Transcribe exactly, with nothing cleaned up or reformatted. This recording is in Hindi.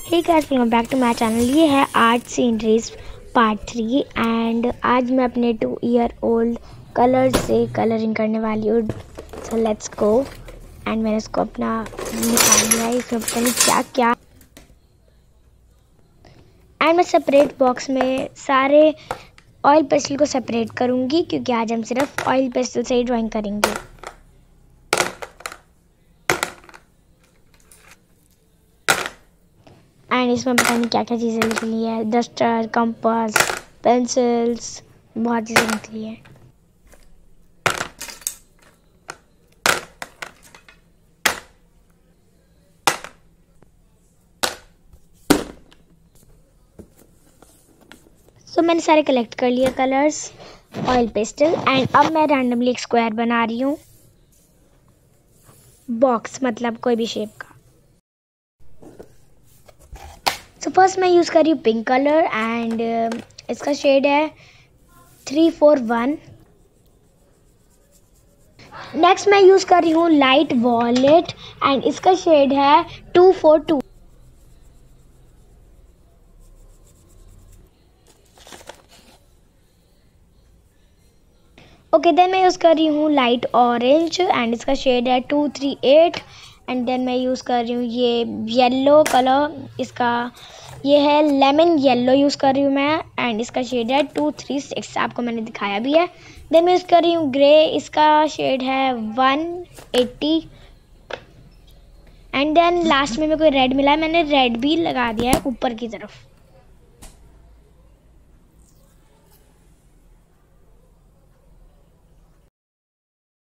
Hey guys, welcome back to my channel. ये है art sceneries part three and आज मैं अपने टू ईयर ओल्ड कलर से कलरिंग करने वाली हूँ। So let's go. एंड मैंने इसको अपना निकाल लिया है, इसमें पता नहीं क्या क्या। एंड मैं सेपरेट बॉक्स में सारे ऑयल पेस्टल को सेपरेट करूँगी क्योंकि आज हम सिर्फ ऑयल पेस्टल से ही ड्राइंग करेंगे। एंड इसमें पता नहीं क्या क्या चीज़ें निकली है, डस्टर, कंपास, पेंसिल्स, बहुत चीज़ें निकली है। सो so, मैंने सारे कलेक्ट कर लिए कलर्स, ऑयल पेस्टल। एंड अब मैं रैंडमली एक स्क्वायर बना रही हूँ, बॉक्स मतलब कोई भी शेप का। सो फर्स्ट मैं यूज़ कर रही हूँ पिंक कलर एंड इसका शेड है थ्री फोर वन। नेक्स्ट मैं यूज़ कर रही हूँ लाइट वॉयलेट एंड इसका शेड है two four two. Okay then मैं यूज़ कर रही हूँ लाइट ऑरेंज एंड इसका शेड है two three eight. And then मैं यूज़ कर रही हूँ ये येलो कलर, इसका ये है लेमन येलो यूज़ कर रही हूँ मैं एंड इसका शेड है टू थ्री सिक्स, आपको मैंने दिखाया भी है। देन मैं यूज़ कर रही हूँ ग्रे, इसका शेड है one eighty. And then last में मेरे को रेड मिला है, मैंने रेड भी लगा दिया है ऊपर की तरफ।